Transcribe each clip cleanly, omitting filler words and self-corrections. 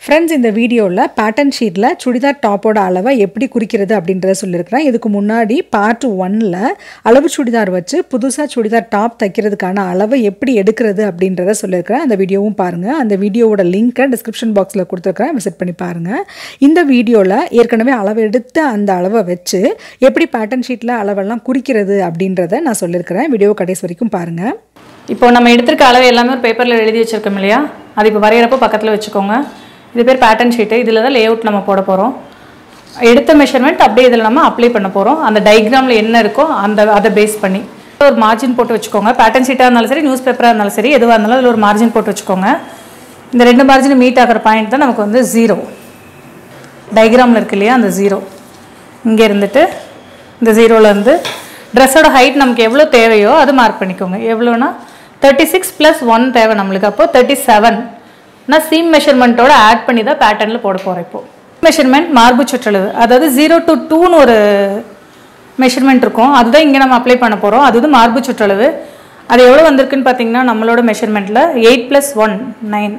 Friends, இந்த வீடியோவில் pattern ஷீட்டில் சுடிதார் டாப்போட அளவை எப்படி குறிக்கிறது அப்படின்றத சொல்லியிருக்கிறேன். இதுக்கு முன்னாடி பார்ட் 1ல் அளவு சுடிதார் வச்சு புதுசாக சுடிதார் டாப் தைக்கிறதுக்கான அளவை எப்படி எடுக்கிறது அப்படின்றத சொல்லியிருக்கிறேன். அந்த வீடியோவும் பாருங்கள். அந்த வீடியோவோட லிங்க்கை டிஸ்கிரிப்ஷன் பாக்ஸில் கொடுத்துருக்குறேன், விசிட் பண்ணி பாருங்கள். இந்த வீடியோவில் ஏற்கனவே அளவு எடுத்து அந்த அளவை வச்சு எப்படி பேட்டர்ன் ஷீட்டில் அளவெல்லாம் குறிக்கிறது அப்படின்றத நான் சொல்லியிருக்கிறேன். வீடியோ கடைசி வரைக்கும் பாருங்கள். இப்போ நம்ம எடுத்துருக்க அளவு எல்லாமே ஒரு பேப்பரில் எழுதி வச்சுருக்கோம் இல்லையா, அது இப்போ வரைகிறப்போ பக்கத்தில் வச்சுக்கோங்க. இது பேர் பேட்டர்ன் ஷீட்டு. இதில் தான் லேஅவுட் நம்ம போட போகிறோம். எடுத்த மெஷர்மெண்ட் அப்படியே இதில் நம்ம அப்ளை பண்ண போகிறோம். அந்த டயக்ராமில் என்ன இருக்கோ அதை பேஸ் பண்ணி ஒரு மார்ஜின் போட்டு வச்சுக்கோங்க. பேட்டர்ன் ஷீட்டாக இருந்தாலும் சரி, நியூஸ் பேப்பராக இருந்தாலும் சரி, எதுவாக இருந்தாலும் அதில் ஒரு மார்ஜின் போட்டு வச்சுக்கோங்க. இந்த ரெண்டு மார்ஜின் மீட் ஆகிற பாயிண்ட் தான் நமக்கு வந்து 0. டயக்ராமில் இருக்கு இல்லையா, அந்த 0 இங்கே இருந்துட்டு இந்த 0லேருந்து ட்ரெஸ்ஸோட ஹைட் நமக்கு எவ்வளோ தேவையோ அது மார்க் பண்ணிக்கோங்க. எவ்வளோனா 36 + 1 தேவை நம்மளுக்கு. அப்போது 37 நான் சீம் மெஷர்மெண்ட்டோட ஆட் பண்ணி தான் பேட்டர்னில் போட போகிறேன். இப்போது மெஷர்மெண்ட் மார்பு சுற்றளவு, அதாவது 0 to 2ன்னு ஒரு மெஷர்மெண்ட் இருக்கும். அதுதான் இங்கே நம்ம அப்ளை பண்ண போகிறோம். அது வந்து மார்பு சுற்றளவு. அது எவ்வளோ வந்திருக்குன்னு பார்த்தீங்கன்னா நம்மளோட மெஷர்மெண்ட்டில் 8 + 1 9,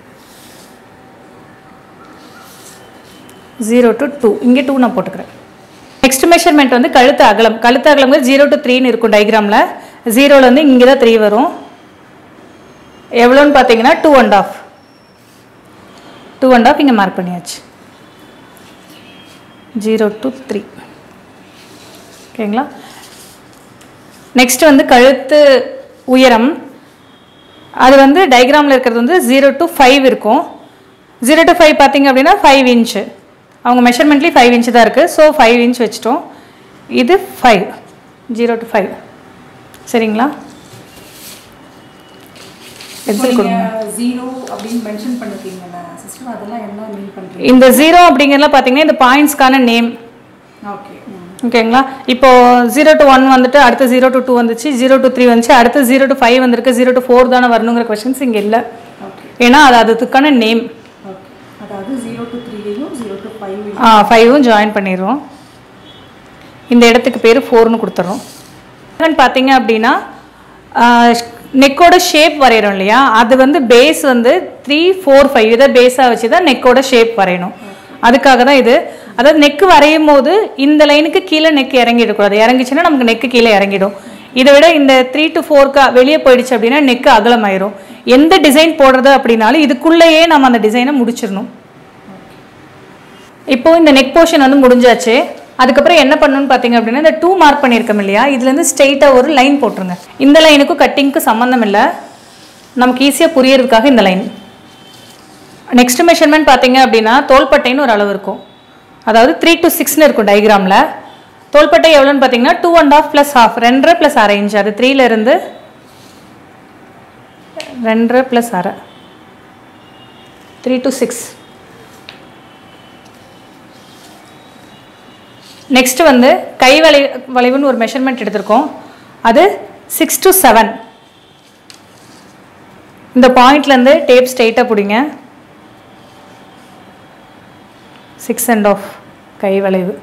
0 to 2, இங்கே 2 நான் போட்டுக்கிறேன். நெக்ஸ்ட் மெஷர்மெண்ட் வந்து கழுத்து அகலம். கழுத்து அகலம் 0 to 3ன்னு இருக்கும் டயக்ராமில். 0லேருந்து இங்கே தான் 3 வரும். எவ்வளோன்னு பார்த்தீங்கன்னா 2.5 இங்கே மார்க் பண்ணியாச்சு. 0 to 3 ஓகேங்களா. நெக்ஸ்ட் வந்து கழுத்து உயரம். அது வந்து டயக்ராமில் இருக்கிறது வந்து 0 to 5 இருக்கும். 0 to 5 பார்த்தீங்க அப்படின்னா 5 இன்ச்சு. அவங்க மெஷர்மெண்ட்லேயும் 5 இன்ச்சு தான் இருக்குது. ஸோ 5 இன்ச் வச்சுட்டோம். இது 5, 0 to 5 சரிங்களா. எக்ஸல் கொடுங்க. 0 அப்படின்னு மென்ஷன் பண்ணிருக்கீங்கல்ல சிஸ்டர், அதெல்லாம் என்ன மீன் பண்றீங்க? இந்த 0 அப்படிங்கறதெல்லாம் பாத்தீங்கன்னா இந்த பாயிண்ட்ஸ்க்கான நேம். ஓகே ஓகேங்களா. இப்போ 0 to 1 வந்துட்டு அடுத்து 0 to 2 வந்துச்சு, 0 to 3 வந்துச்சு, அடுத்து 0 to 5 வந்திருக்கு. 0 to 4 தானே வரணுங்கிற क्वेश्चंस இங்க இல்ல. ஓகே, ஏன்னா அது அதுக்கான நேம். ஓகே, அதாவது 0 to 3யும் 0 to 5யும் 5ம் ஜாயின் பண்ணிடுறோம். இந்த இடத்துக்கு பேர் 4ன்னு கொடுத்துறோம். பாத்தீங்க அப்படின்னா நெக்கோட ஷேப் வரைகிறோம் இல்லையா, அது வந்து பேஸ் வந்து 3 4 5 இதை பேஸாக வச்சு தான் நெக்கோட ஷேப் வரையணும். அதுக்காக தான் இது. அதாவது நெக்கு வரையும் போது இந்த லைனுக்கு கீழே நெக் இறங்கிடக்கூடாது. இறங்கிச்சுன்னா நமக்கு நெக்கு கீழே இறங்கிடும். இதை விட இந்த 3 to 4க்கு வெளியே போயிடுச்சு அப்படின்னா நெக்கு அகலமாயிரும். எந்த டிசைன் போடுறது அப்படின்னாலும் இதுக்குள்ளேயே நம்ம அந்த டிசைனை முடிச்சிடணும். இப்போ இந்த நெக் போர்ஷன் வந்து முடிஞ்சாச்சு. அதுக்கப்புறம் என்ன பண்ணணும்னு பார்த்தீங்க அப்படின்னா இந்த 2 மார்க் பண்ணியிருக்கோம் இல்லையா, இதுலேருந்து ஸ்ட்ரெயிட்டாக ஒரு லைன் போட்டுருங்க. இந்த லைனுக்கும் கட்டிங்க்கும் சம்மந்தம் இல்லை, நமக்கு ஈஸியாக புரியறதுக்காக இந்த லைன். நெக்ஸ்ட் மெஷர்மெண்ட் பார்த்தீங்க அப்படின்னா தோள்பட்டைன்னு ஒரு அளவு இருக்கும். அதாவது 3 to 6ன்னு இருக்கும் டயக்ராமில். தோள்பட்டை எவ்வளோன்னு பார்த்தீங்கன்னா 2.5 + 1/2, 2.5 + அரை இன்ச். அது 3லேருந்து 2.5 + அரை, 3 to 6. நெக்ஸ்ட் வந்து கை வளைவுன்னு ஒரு மெஷர்மெண்ட் எடுத்திருக்கோம். அது 6 to 7. இந்த பாயிண்ட்லேருந்து டேப் ஸ்ட்ரெயிட்டாக பிடிங்க. 6.5 கை வளைவு.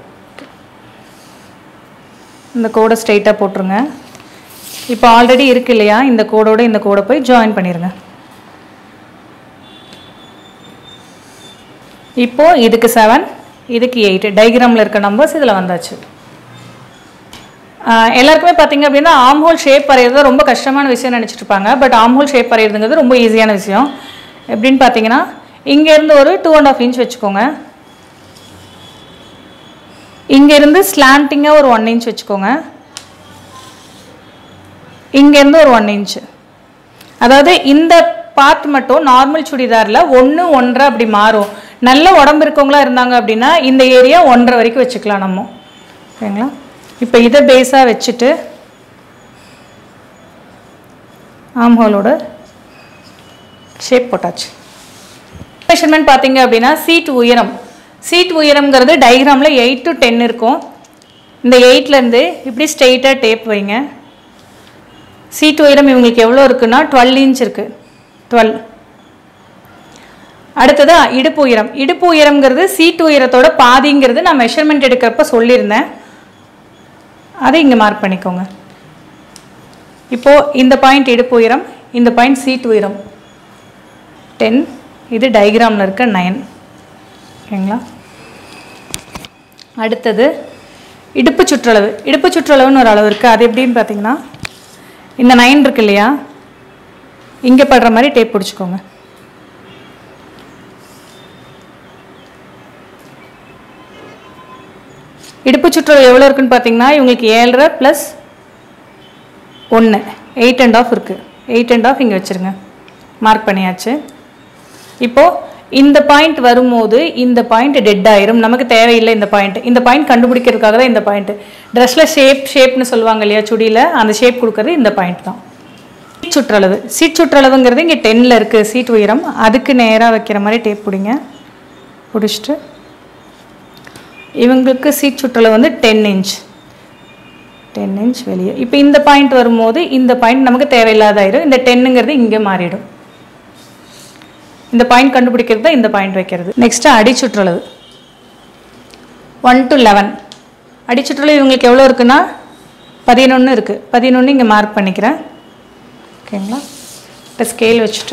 இந்த கோடை ஸ்ட்ரெயிட்டாக போட்டுருங்க. இப்போ ஆல்ரெடி இருக்கு இல்லையா, இந்த கோடோட இந்த கோடை போய் ஜாயின் பண்ணிடுங்க. இப்போ இதுக்கு 7, இதுக்கு 8. டயக்ராமில் இருக்க நம்பர்ஸ் இதில் வந்தாச்சு. எல்லாருக்குமே பார்த்தீங்க அப்படின்னா ஆம் ஹோல் ஷேப் வரைகிறது ரொம்ப கஷ்டமான விஷயம் நினச்சிட்டு இருப்பாங்க. பட் ஆம் ஹோல் ஷேப் வரைகிறதுங்கிறது ரொம்ப ஈஸியான விஷயம். எப்படின்னு பார்த்தீங்கன்னா இங்கேருந்து ஒரு 2.5 இன்ச் வச்சுக்கோங்க. இங்கேருந்து ஸ்லாண்டிங்காக ஒரு 1 இன்ச் வச்சுக்கோங்க. இங்கேருந்து ஒரு 1 இன்ச். அதாவது இந்த பார்ட் மட்டும் நார்மல் சுடிதாரில் 1 1.5 அப்படி மாறும். நல்ல உடம்பு இருக்கவங்களா இருந்தாங்க அப்படின்னா இந்த ஏரியா 1.5 வரைக்கும் வச்சுக்கலாம் நம்ம. ஓகேங்களா. இப்போ இதை பேஸாக வச்சுட்டு ஆம் ஹோலோட ஷேப் போட்டாச்சு. மெஷர்மெண்ட் பார்த்தீங்க அப்படின்னா சீட் உயரம். சீட் உயரம்ங்கிறது டயக்ராமில் 8 to 10 இருக்கும். இந்த 8லேருந்து இப்படி ஸ்ட்ரெயிட்டாக டேப் வைங்க. சீட் உயரம் இவங்களுக்கு எவ்வளோ இருக்குன்னா 12 இன்ச் இருக்குது. 12. அடுத்தது இடுப்பு உயரம். இடுப்பு உயரம்ங்கிறது சீட்டு உயரத்தோட பாதிங்கிறது நான் மெஷர்மெண்ட் எடுக்கிறப்ப சொல்லியிருந்தேன். அதை இங்கே மார்க் பண்ணிக்கோங்க. இப்போது இந்த பாயிண்ட் இடுப்பு உயரம், இந்த பாயிண்ட் சீட் உயரம் 10, இது டயக்ராமில் இருக்க 9. ஓகேங்களா? அடுத்தது இடுப்பு சுற்றளவு. இடுப்பு சுற்றளவுன்னு ஒரு அளவு இருக்குது. அது எப்படின்னு பார்த்தீங்கன்னா, இந்த 9 இருக்கு இல்லையா, இங்கே படுற மாதிரி டேப் பிடிச்சிக்கோங்க. இடுப்பு சுற்றளவு எவ்வளோ இருக்குன்னு பார்த்தீங்கன்னா, இவங்களுக்கு 7.5 + 1 8.5 இருக்குது. 8.5 இங்கே வச்சுருங்க, மார்க் பண்ணியாச்சு. இப்போது இந்த பாயிண்ட் வரும்போது இந்த பாயிண்ட் டெட் ஆயிரும், நமக்கு தேவையில்லை. இந்த பாயிண்ட் கண்டுபிடிக்கிறதுக்காக தான் இந்த பாயிண்ட். ட்ரெஸ்ஸில் ஷேப்னு சொல்லுவாங்க இல்லையா, சுடியில் அந்த ஷேப் கொடுக்கறது இந்த பாயிண்ட் தான். சீட் சுற்றளவு. சீட் சுற்றளவுங்கிறது இங்கே 10ல் இருக்குது. சீட் உயரம் அதுக்கு நேராக வைக்கிற மாதிரி டேப் பிடிங்க. பிடிச்சிட்டு இவங்களுக்கு சீட் சுற்றளவு வந்து 10 இன்ச். 10 இன்ச் வெளியே. இப்போ இந்த பாயிண்ட் வரும்போது இந்த பாயிண்ட் நமக்கு தேவையில்லாதாயிரும். இந்த 10ங்கிறது இங்கே மாறிடும். இந்த பாயிண்ட் கண்டுபிடிக்கிறது தான் இந்த பாயிண்ட் வைக்கிறது. Next அடிச்சுற்றளவு 1 to 11. அடிச்சுற்றளவு இவங்களுக்கு எவ்வளோ இருக்குன்னா 11 இருக்குது. 11 இங்கே மார்க் பண்ணிக்கிறேன். ஓகேங்களா? இப்போ ஸ்கேல் வச்சுட்டு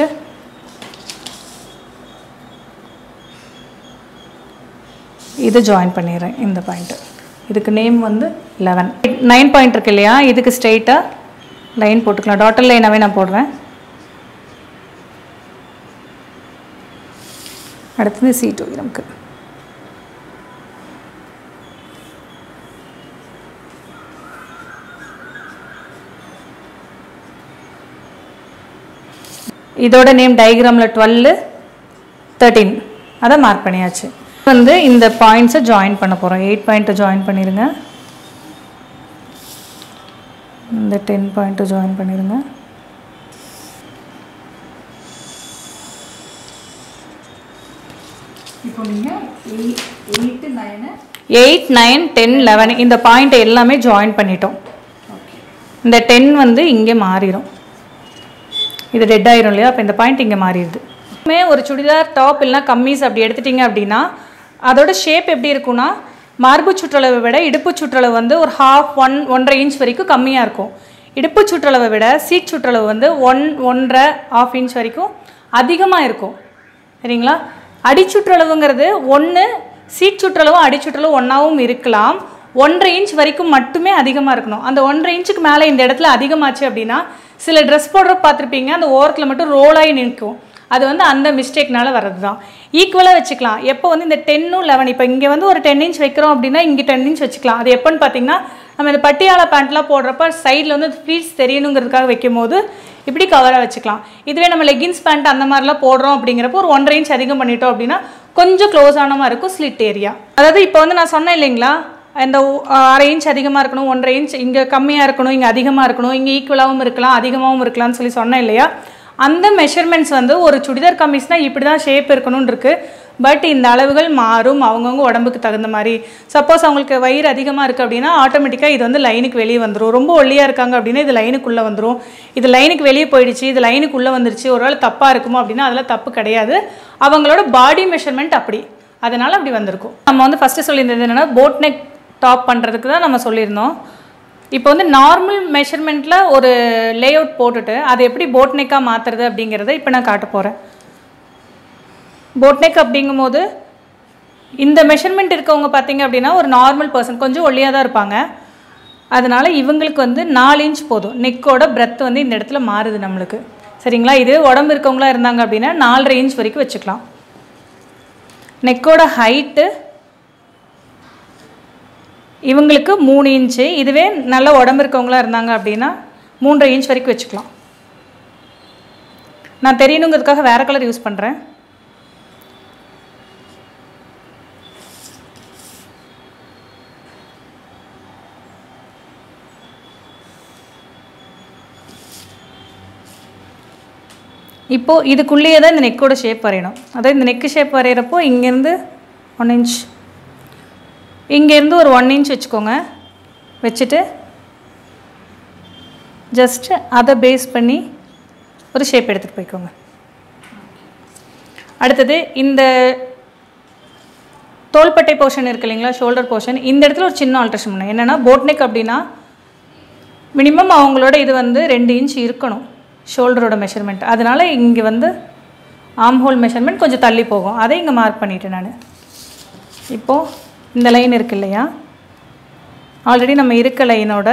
இது ஜாயின் பண்ணிடுறேன். இந்த பாயிண்ட்டு இதுக்கு நேம் வந்து 11. 9 பாயிண்ட் இருக்கு இல்லையா, இதுக்கு ஸ்ட்ரெயிட்டாக லைன் போட்டுக்கலாம். டாட்டர் லைனாகவே நான் போடுறேன். அடுத்தது சீட் உயரம்க்கு இதோட நேம் டயக்ராமில் 12 13 அதை மார்க் பண்ணியாச்சு. வந்து இந்த பாயிண்ட்ஸை ஜாயின் பண்ண போகிறோம். 8 பாயிண்ட்டை ஜாயின் பண்ணிடுங்க. இந்த 10 பாயிண்ட்டை ஜாயின் பண்ணிடுங்க. இப்போ நீங்கள் 8 9 10 11 இந்த பாயிண்ட்டை எல்லாமே ஜாயின் பண்ணிட்டோம். இந்த 10 வந்து இங்கே மாறிடும். இது டெட் ஆயிரும் இல்லையா, அப்போ இந்த பாயிண்ட் இங்கே மாறிடுது. ஒரு சுடிதார் டாப் இல்லைனா கம்மீஸ் அப்படி எடுத்துட்டிங்க அப்படின்னா அதோட ஷேப் எப்படி இருக்குன்னா, மார்பு சுற்றளவை விட இடுப்பு சுற்றளவு வந்து ஒரு 1.5 இன்ச் வரைக்கும் கம்மியாக இருக்கும். இடுப்பு சுற்றளவை விட சீட் சுற்றளவு வந்து 1.5 இன்ச் வரைக்கும் அதிகமாக இருக்கும். சரிங்களா? அடிச்சுற்றளவுங்கிறது 1, சீட் சுற்றளவும் அடிச்சுற்றளவும் ஒன்றாவும் இருக்கலாம். 1.5 இன்ச் வரைக்கும் மட்டுமே அதிகமாக இருக்கணும். அந்த 1.5 இன்ச்சுக்கு மேலே இந்த இடத்துல அதிகமாச்சு அப்படின்னா சில ட்ரெஸ் போடுற பார்த்துருப்பீங்க, அந்த ஓரத்தில் மட்டும் ரோலாகி நிற்கும். அது வந்து அந்த மிஸ்டேக்னால வர்றது தான். ஈக்குவலாக வச்சுக்கலாம். எப்போ வந்து இந்த 10 11 இப்போ இங்கே வந்து ஒரு 10 இன்ச் வைக்கிறோம் அப்படின்னா இங்கே 10 இன்ச் வச்சுக்கலாம். அது எப்போன்னு பார்த்தீங்கன்னா, நம்ம இந்த பட்டியாலா பேண்ட்லாம் போடுறப்ப சைடில் வந்து ஃப்ளீட்ஸ் தெரியணுங்கிறதுக்காக வைக்கும் போது இப்படி கவராக வச்சுக்கலாம். இதுவே நம்ம லெகின்ஸ் பேண்ட் அந்த மாதிரிலாம் போடுறோம் அப்படிங்கிறப்போ ஒரு 1.5 இன்ச் அதிகம் பண்ணிட்டோம் அப்படின்னா கொஞ்சம் க்ளோஸ் ஆன மாதிரி இருக்கும் ஸ்லிட் ஏரியா. அதாவது இப்போ வந்து நான் சொன்னேன் இல்லைங்களா, இந்த 1/2 இன்ச் அதிகமாக இருக்கணும், 1.5 இன்ச் இங்கே கம்மியாக இருக்கணும், இங்கே அதிகமாக இருக்கணும், இங்கே ஈக்குவலாகவும் இருக்கலாம், அதிகமாகவும் இருக்கலாம்னு சொல்லி சொன்னேன் இல்லையா. அந்த மெஷர்மெண்ட்ஸ் வந்து ஒரு சுடிதார் கம்மீஸ்னால் இப்படி தான் ஷேப் இருக்கணும்னு இருக்குது. பட் இந்த அளவுகள் மாறும் அவங்கவுங்க உடம்புக்கு தகுந்த மாதிரி. சப்போஸ் அவங்களுக்கு வயிறு அதிகமாக இருக்குது அப்படின்னா ஆட்டோமேட்டிக்காக இது வந்து லைனுக்கு வெளியே வந்துடும். ரொம்ப ஒல்லியாக இருக்காங்க அப்படின்னா இது லைனுக்குள்ளே வந்துடும். இது லைனுக்கு வெளியே போயிடுச்சு, இது லைனுக்குள்ளே வந்துருச்சு, ஒரு வேளை தப்பாக இருக்குமோ அப்படின்னா அதெல்லாம் தப்பு கிடையாது. அவங்களோட பாடி மெஷர்மெண்ட் அப்படி, அதனால் அப்படி வந்திருக்கும். நம்ம வந்து ஃபஸ்ட்டு சொல்லியிருந்தது என்னென்னா போட் நெக் டாப் பண்ணுறதுக்கு தான் நம்ம சொல்லியிருந்தோம். இப்போ வந்து நார்மல் மெஷர்மெண்ட்டில் ஒரு லே அவுட் போட்டுட்டு அதை எப்படி போட் நெக்காக மாற்றுறது அப்படிங்கிறத இப்போ நான் காட்ட போகிறேன். போட் நெக் அப்படிங்கும்போது இந்த மெஷர்மெண்ட் இருக்கவங்க பார்த்தீங்க அப்படின்னா ஒரு நார்மல் பர்சன், கொஞ்சம் ஒல்லியாக தான் இருப்பாங்க. அதனால் இவங்களுக்கு வந்து 4 இன்ச் போதும். நெக்கோட பிரெத் வந்து இந்த இடத்துல மாறுது நம்மளுக்கு. சரிங்களா? இது உடம்பு இருக்கவங்களா இருந்தாங்க அப்படின்னா 4.5 இன்ச் வரைக்கும் வச்சுக்கலாம். நெக்கோட ஹைட்டு இவங்களுக்கு 3 இன்ச்சு. இதுவே நல்ல உடம்பு இருக்கவங்களா இருந்தாங்க அப்படின்னா 3.5 இன்ச் வரைக்கும் வச்சுக்கலாம். நான் தெரியணுங்கிறதுக்காக வேறு கலர் யூஸ் பண்ணுறேன். இப்போது இதுக்குள்ளேயே தான் இந்த நெக்கோட ஷேப் வரையணும். அதாவது இந்த நெக்கு ஷேப் வரைகிறப்போ இங்கேருந்து 1 இன்ச், இங்கேருந்து ஒரு 1 இன்ச் வச்சுக்கோங்க. வச்சுட்டு ஜஸ்ட்டு அதை பேஸ் பண்ணி ஒரு ஷேப் எடுத்துகிட்டு போய்க்கோங்க. அடுத்தது இந்த தோள்பட்டை போர்ஷன் இருக்குது இல்லைங்களா, ஷோல்டர் போர்ஷன், இந்த இடத்துல ஒரு சின்ன ஆல்ட்ரேஷன் பண்ணணும். என்னென்னா போட் நெக் அப்படின்னா மினிமம் அவங்களோட இது வந்து 2 இன்ச் இருக்கணும் ஷோல்டரோட மெஷர்மெண்ட். அதனால் இங்கே வந்து ஆர்ம் ஹோல் மெஷர்மெண்ட் கொஞ்சம் தள்ளி போகும். அதை இங்கே மார்க் பண்ணிட்டேன் நான். இப்போது இந்த லைன் இருக்கு இல்லையா, ஆல்ரெடி நம்ம இருக்க லைனோட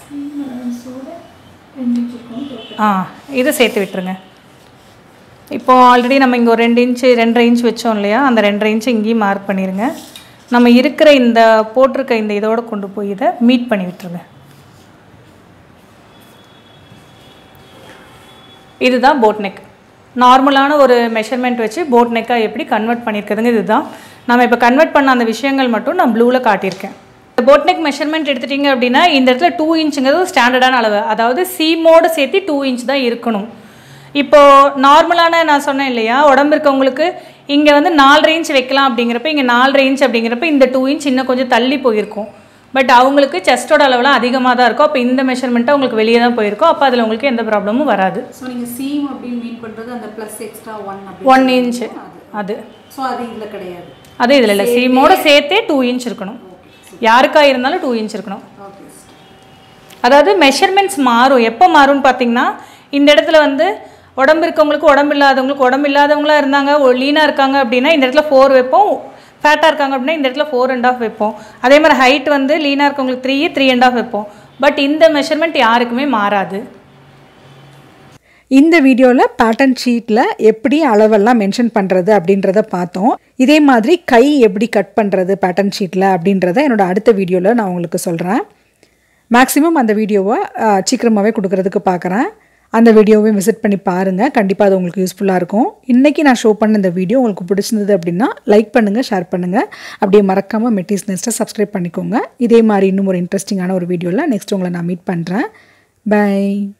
இதை சேர்த்து விட்டுருங்க. இப்போது ஆல்ரெடி நம்ம இங்கே ஒரு 2 இன்ச்சு 2.5 இன்ச் வச்சோம் இல்லையா, அந்த 2.5 இன்ச்சு இங்கேயும் மார்க் பண்ணிடுங்க. நம்ம இருக்கிற இந்த போட்டிருக்க இந்த இதோடு கொண்டு போய் இதை மீட் பண்ணி விட்டுருங்க. இதுதான் போட் நெக். நார்மலான ஒரு மெஷர்மெண்ட் வச்சு போட் நெக்காக எப்படி கன்வெர்ட் பண்ணியிருக்குதுங்க இதுதான். நம்ம இப்போ கன்வெர்ட் பண்ண அந்த விஷயங்கள் மட்டும் நான் ப்ளூவில் காட்டியிருக்கேன். போட் நெக் மெஷர்மெண்ட் எடுத்துட்டிங்க அப்படின்னா இந்த இடத்துல 2 இன்ச்சுங்கிறது ஸ்டாண்டர்டான அளவு, அதாவது சீமோடு சேர்த்து 2 இன்ச் தான் இருக்கணும். இப்போது நார்மலான நான் சொன்னேன் இல்லையா, உடம்பு இருக்கவங்களுக்கு இங்கே வந்து 4.5 இன்ச் வைக்கலாம் அப்படிங்கிறப்ப இங்கே 4.5 இன்ச் அப்படிங்கிறப்ப இந்த 2 இன்ச் இன்னும் கொஞ்சம் தள்ளி போயிருக்கும். பட் அவங்களுக்கு செஸ்டோட அளவுலாம் அதிகமாக தான் இருக்கும். அப்போ இந்த மெஷர்மெண்ட்டை உங்களுக்கு வெளியே தான் போயிருக்கும். அப்போ அதில் உங்களுக்கு எந்த ப்ராப்ளமும் வராது. ஸோ நீங்கள் சீம் அப்படின்னு மீன் பண்ணுறது அந்த ப்ளஸ் எக்ஸ்ட்ரா 1 இன்ச்சு அது. ஸோ அது இதில் கிடையாது, அது இதில் இல்லை. சீமோட சேர்த்தே 2 இன்ச் இருக்கணும். யாருக்கா இருந்தாலும் 2 இன்ச் இருக்கணும். அதாவது மெஷர்மெண்ட்ஸ் மாறும். எப்போ மாறும்னு பார்த்தீங்கன்னா இந்த இடத்துல வந்து உடம்பு இருக்கவங்களுக்கு உடம்பு இல்லாதவங்களாக இருந்தாங்க, லீனாக இருக்காங்க அப்படின்னா இந்த இடத்துல 4 வைப்போம். ஃபேட்டாக இருக்காங்க அப்படின்னா இந்த இடத்துல 4.5 வைப்போம். அதே மாதிரி ஹைட் வந்து லீனாக இருக்கவங்களுக்கு 3.5 வைப்போம். பட் இந்த மெஷர்மெண்ட் யாருக்குமே மாறாது. இந்த வீடியோவில் பேட்டர்ன் ஷீட்டில் எப்படி அளவெல்லாம் மென்ஷன் பண்ணுறது அப்படின்றத பார்த்தோம். இதே மாதிரி கை எப்படி கட் பண்ணுறது பேட்டர்ன் ஷீட்டில் அப்படின்றத என்னோட அடுத்த வீடியோவில் நான் உங்களுக்கு சொல்கிறேன். மேக்ஸிமம் அந்த வீடியோவை சீக்கிரமாகவே கொடுக்கறதுக்கு பார்க்குறேன். அந்த வீடியோவை விசிட் பண்ணி பாருங்கள். கண்டிப்பாக அது உங்களுக்கு யூஸ்ஃபுல்லாக இருக்கும். இன்றைக்கி நான் ஷோ பண்ண இந்த வீடியோ உங்களுக்கு பிடிச்சிருந்தது அப்படின்னா லைக் பண்ணுங்கள், ஷேர் பண்ணுங்கள். அப்படியே மறக்காமல் METTYZ நெஸ்ட்டை சப்ஸ்கிரைப் பண்ணிக்கோங்க. இதே மாதிரி இன்னும் ஒரு இன்ட்ரெஸ்டிங்கான ஒரு வீடியோவில் நெக்ஸ்ட் உங்களை நான் மீட் பண்ணுறேன். பை.